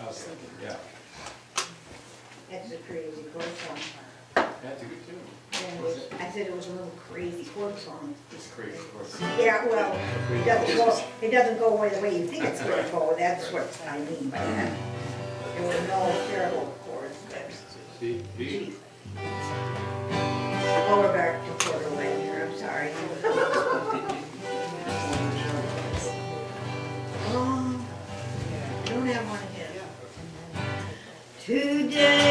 was thinking, yeah. That's a crazy chord song. That's a good tune. And I said it was a little crazy chord song. It's crazy, of course. Yeah, well, it doesn't go away the way you think it's going to go. That's what I mean by that. There were no terrible chords. C, B. Oh, we're back to quarter lane here. I'm sorry. Oh, I don't have one here. Today.